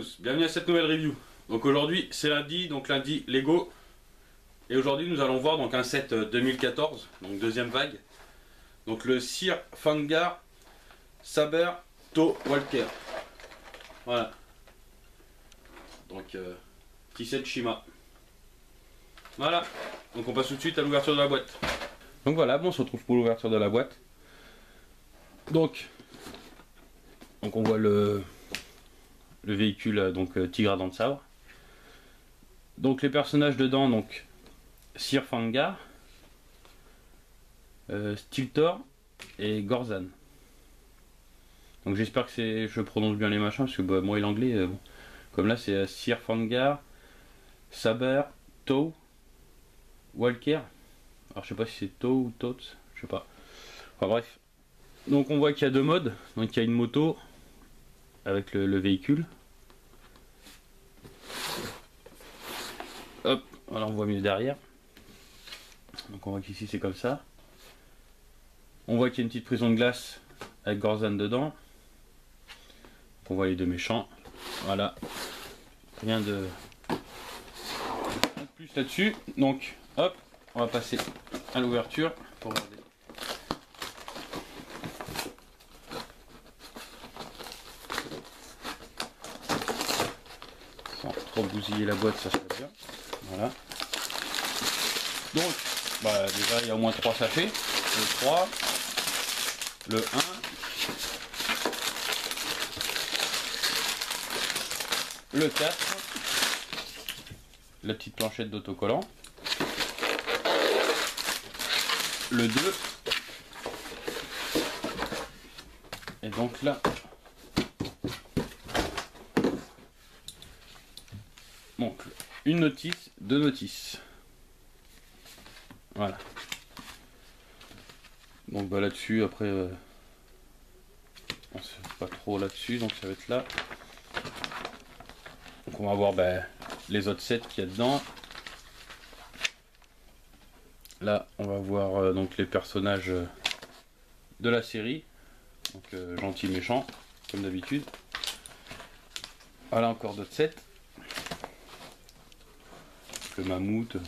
tous, bienvenue à cette nouvelle review. Donc aujourd'hui c'est lundi, donc lundi Lego. Et aujourd'hui nous allons voir donc un set 2014, donc deuxième vague. Donc le Sir Fangar Saber Toe Walker. Voilà. Donc petit set Shima. Voilà. Donc on passe tout de suite à l'ouverture de la boîte. Donc voilà, bon, on se retrouve pour l'ouverture de la boîte. Donc on voit le véhicule, donc tigre à dents de sabre. Donc les personnages dedans, donc Sir Fangar, Stiltor et Gorzan. Donc j'espère que je prononce bien les machins, parce que bah, moi et l'anglais, bon. Comme là c'est Sir Fangar Saber Toe Walker. Alors je sais pas si c'est Toe ou Tots, je sais pas. Enfin bref. Donc on voit qu'il y a deux modes. Donc il y a une moto avec le véhicule. Hop, voilà, on voit mieux derrière. Donc on voit qu'ici c'est comme ça. On voit qu'il y a une petite prison de glace avec Gorzan dedans. Donc on voit les deux méchants. Voilà. Rien de plus là-dessus. Donc hop, on va passer à l'ouverture pour regarder. Sans trop bousiller la boîte, ça serait bien. Voilà. Donc, bah, déjà il y a au moins 3 sachets. Le 3, le 1, le 4, la petite planchette d'autocollant, le 2, et donc là, donc une notice, deux notices. Voilà. Donc bah là-dessus, après, on se fait pas trop là-dessus, donc ça va être là. Donc on va voir bah, les autres sets qu'il y a dedans. Là, on va voir donc les personnages de la série. Donc gentil, méchant, comme d'habitude. Voilà encore d'autres sets. Le mammouth.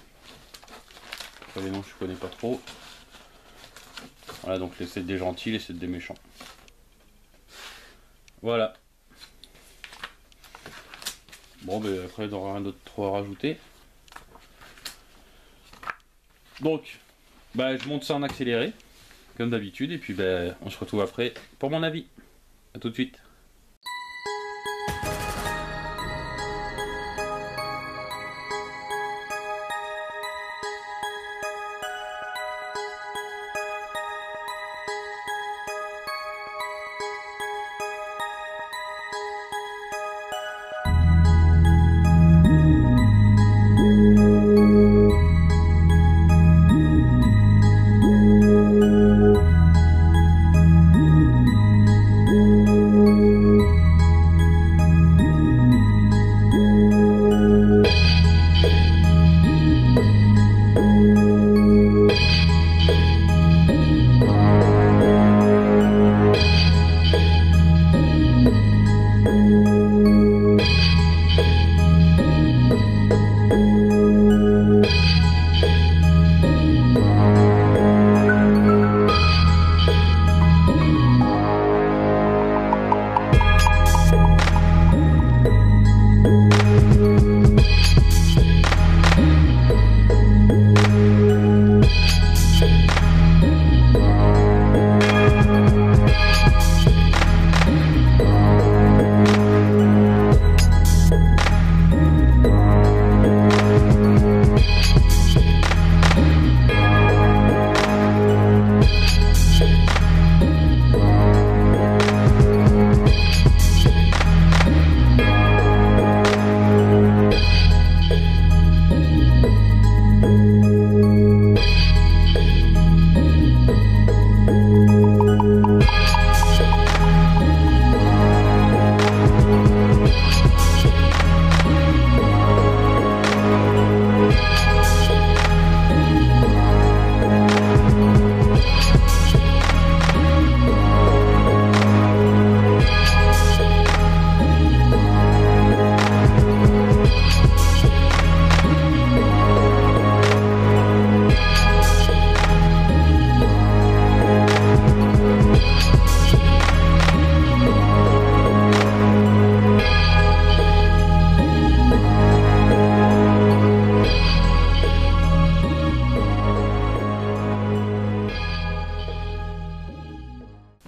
Les noms je connais pas trop. Voilà donc les sets des gentils, les sets des méchants. Voilà. Bon ben après il n'y aura rien d'autre trop à rajouter. Donc bah, je monte ça en accéléré comme d'habitude et puis ben on se retrouve après pour mon avis. A tout de suite.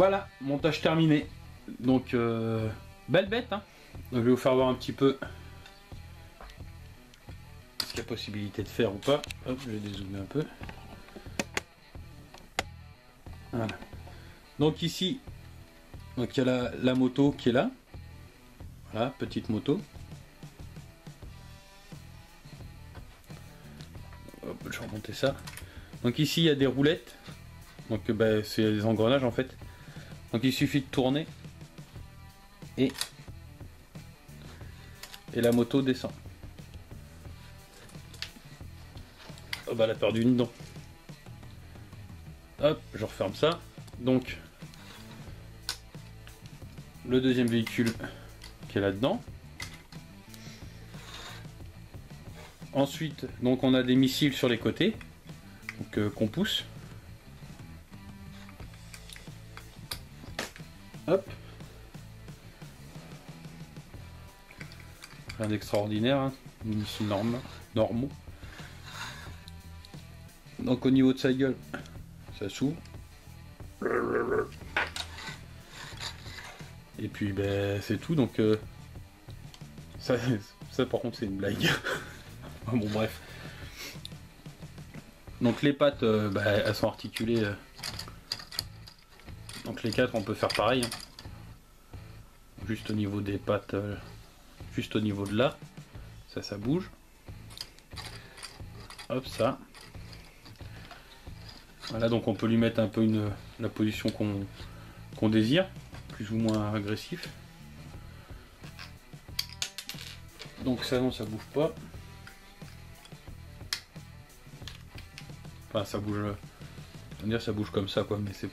Voilà, montage terminé. Donc belle bête, hein. Donc je vais vous faire voir un petit peu ce qu'il y a possibilité de faire ou pas. Hop, je vais dézoomer un peu. Voilà. Donc ici, donc il y a la moto qui est là. Voilà, petite moto. Hop, je vais remonter ça. Donc ici il y a des roulettes. Donc bah, c'est des engrenages en fait. Donc il suffit de tourner et la moto descend. Oh bah elle a perdu une dent. Hop, je referme ça. Donc le deuxième véhicule qui est là-dedans. Ensuite, donc on a des missiles sur les côtés, donc qu'on pousse. Hop. Rien d'extraordinaire, hein. Des missiles normaux. Donc au niveau de sa gueule, ça s'ouvre. Et puis ben c'est tout. Donc ça par contre c'est une blague. Bon bref. Donc les pattes, bah, elles sont articulées. Donc les quatre on peut faire pareil. Hein. Juste au niveau des pattes, juste au niveau de là. Ça bouge. Hop ça. Voilà, donc on peut lui mettre un peu la position qu'on désire, plus ou moins agressif. Donc ça non, ça bouge pas. Enfin ça bouge, on va dire ça bouge comme ça quoi, mais c'est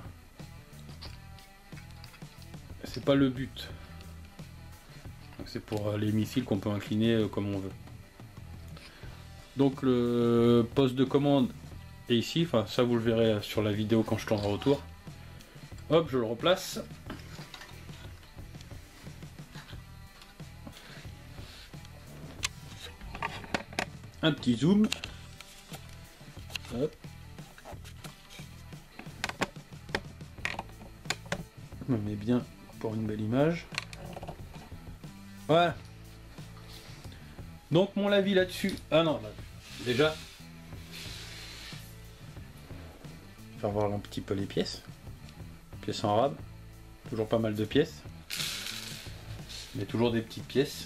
pas le but. C'est pour les missiles qu'on peut incliner comme on veut. Donc le poste de commande est ici, enfin ça vous le verrez sur la vidéo quand je tournerai autour. Hop, je le replace. Un petit zoom. Hop. Je me mets bien pour une belle image. Voilà. Donc mon avis là-dessus. Ah non, déjà. Faire voir un petit peu les pièces. Pièces en rab. Toujours pas mal de pièces. Mais toujours des petites pièces.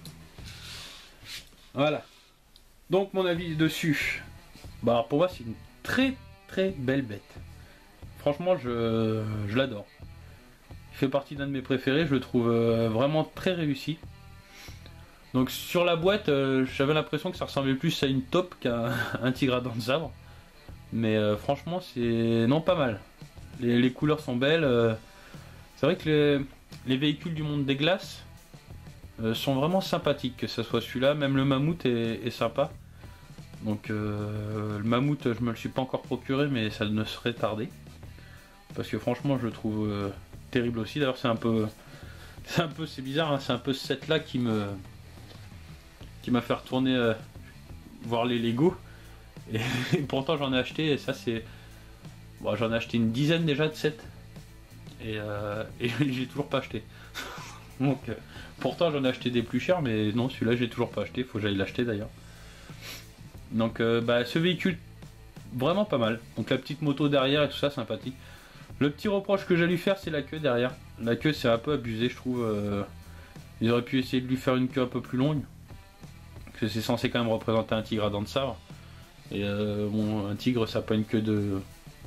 Voilà. Donc mon avis dessus. Bah pour moi c'est une très très belle bête. Franchement je l'adore. Il fait partie d'un de mes préférés, je le trouve vraiment très réussi. Donc sur la boîte, j'avais l'impression que ça ressemblait plus à une taupe qu'à un tigre à dents de sabre. Mais franchement c'est non pas mal. Les couleurs sont belles. C'est vrai que les véhicules du monde des glaces sont vraiment sympathiques, que ce soit celui-là, même le mammouth est sympa. Donc le mammouth je me le suis pas encore procuré mais ça ne serait tardé. Parce que franchement je le trouve terrible aussi. D'ailleurs c'est bizarre, hein, c'est un peu ce set là qui m'a fait retourner voir les Lego. Et pourtant j'en ai acheté, et ça c'est... Bon, j'en ai acheté une dizaine déjà de sets. Et j'ai toujours pas acheté. Donc pourtant j'en ai acheté des plus chers, mais non celui-là j'ai toujours pas acheté, faut que j'aille l'acheter d'ailleurs. Donc bah, ce véhicule vraiment pas mal. Donc la petite moto derrière et tout ça sympathique. Le petit reproche que j'ai à lui faire c'est la queue derrière. La queue c'est un peu abusé je trouve. Ils auraient pu essayer de lui faire une queue un peu plus longue. Parce que c'est censé quand même représenter un tigre à dents de sabre. Et bon, un tigre ça n'a pas une queue de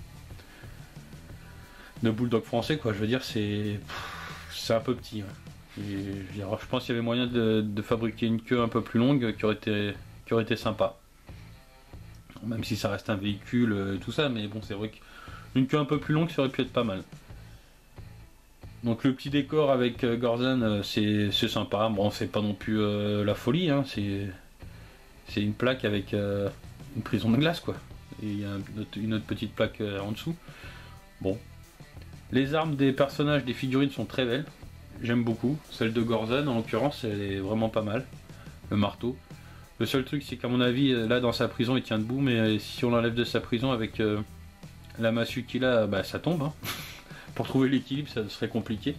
bulldog français quoi. Je veux dire c'est un peu petit. Ouais. Et, je pense qu'il y avait moyen de fabriquer une queue un peu plus longue qui aurait été sympa. Même si ça reste un véhicule et tout ça, mais bon c'est vrai qu'une queue un peu plus longue ça aurait pu être pas mal. Donc le petit décor avec Gorzan c'est sympa, bon c'est pas non plus la folie, hein. C'est une plaque avec une prison de glace quoi. Et il y a une autre petite plaque en dessous. Bon. Les armes des personnages, des figurines sont très belles. J'aime beaucoup. Celle de Gorzan en l'occurrence elle est vraiment pas mal. Le marteau. Le seul truc c'est qu'à mon avis là dans sa prison il tient debout, mais si on l'enlève de sa prison avec la massue qu'il a, bah ça tombe. Hein. Pour trouver l'équilibre, ça serait compliqué.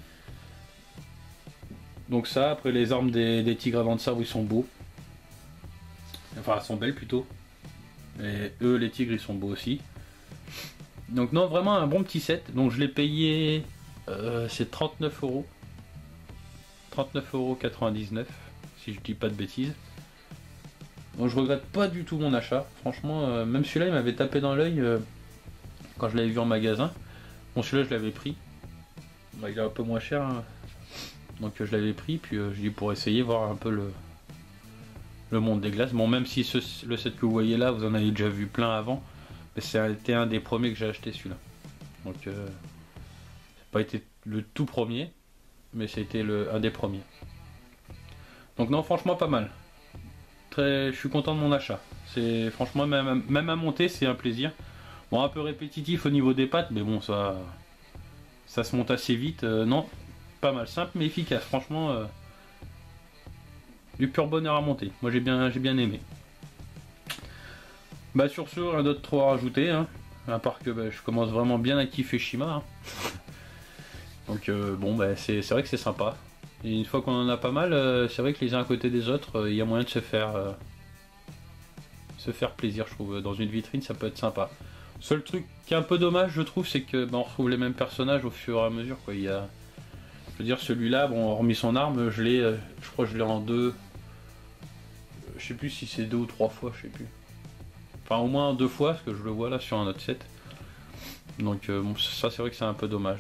Donc ça, après les armes des tigres à dents de sabre, ils sont beaux. Enfin, elles sont belles plutôt. Et eux, les tigres, ils sont beaux aussi. Donc non, vraiment un bon petit set. Donc je l'ai payé, c'est 39 euros. 39,99 €, si je dis pas de bêtises. Donc je regrette pas du tout mon achat. Franchement, même celui-là, il m'avait tapé dans l'œil quand je l'avais vu en magasin. Bon, celui-là, je l'avais pris. Bah, il est un peu moins cher, hein. Donc je l'avais pris, puis je dis pour essayer, voir un peu le monde des glaces. Bon, même si le set que vous voyez là, vous en avez déjà vu plein avant, mais c'était un des premiers que j'ai acheté, celui-là. Donc c'est pas été le tout premier, mais c'était un des premiers. Donc non, franchement pas mal. Je suis content de mon achat. C'est franchement, même à monter, c'est un plaisir. Bon, un peu répétitif au niveau des pattes, mais bon, ça se monte assez vite. Non, pas mal, simple mais efficace. Franchement, du pur bonheur à monter. Moi, j'ai bien aimé. Bah sur ce, rien d'autre trop à rajouter, hein. À part que je commence vraiment bien à kiffer Shima, hein. Donc bon, bah, c'est vrai que c'est sympa. Et une fois qu'on en a pas mal, c'est vrai que les uns à côté des autres, il y a moyen de se faire plaisir, je trouve. Dans une vitrine, ça peut être sympa. Seul truc qui est un peu dommage, je trouve, c'est que on retrouve les mêmes personnages au fur et à mesure, quoi. Je veux dire, celui-là, bon, hormis son arme, je crois que je l'ai en deux. Je sais plus si c'est 2 ou 3 fois, je sais plus. Enfin, au moins 2 fois, parce que je le vois là sur un autre set. Donc bon, ça c'est vrai que c'est un peu dommage.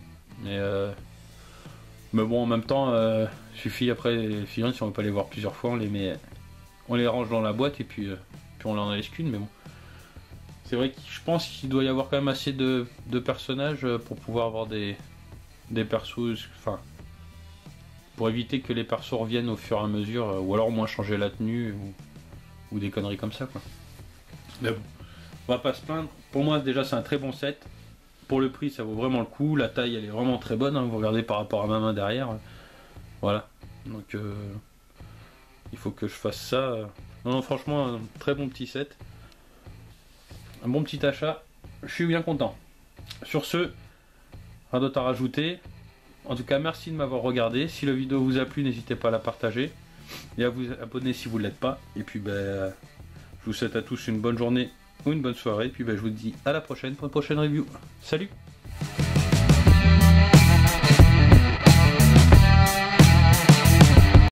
Mais bon, en même temps, suffit après les figurines, si on veut pas les voir plusieurs fois, on les range dans la boîte et puis on en laisse qu'une. Mais bon, c'est vrai que je pense qu'il doit y avoir quand même assez de personnages pour pouvoir avoir des persos, enfin, pour éviter que les persos reviennent au fur et à mesure, ou alors au moins changer la tenue ou des conneries comme ça, quoi. Mais bon, on va pas se plaindre. Pour moi, déjà, c'est un très bon set. Pour le prix, ça vaut vraiment le coup. La taille, elle est vraiment très bonne, hein. Vous regardez par rapport à ma main derrière. Voilà. Donc, il faut que je fasse ça. Non, franchement, un très bon petit set. Un bon petit achat. Je suis bien content. Sur ce, rien d'autre à rajouter. En tout cas, merci de m'avoir regardé. Si la vidéo vous a plu, n'hésitez pas à la partager et à vous abonner si vous ne l'êtes pas. Et puis, je vous souhaite à tous une bonne journée ou une bonne soirée. Et puis, je vous dis à la prochaine pour une prochaine review. Salut!